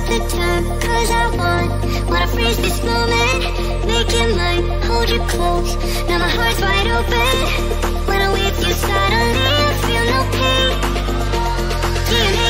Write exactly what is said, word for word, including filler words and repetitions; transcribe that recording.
the time, cause I want Wanna freeze this moment, make it mine, hold you close. Now my heart's wide open. When I'm with you suddenly I feel no pain. D N A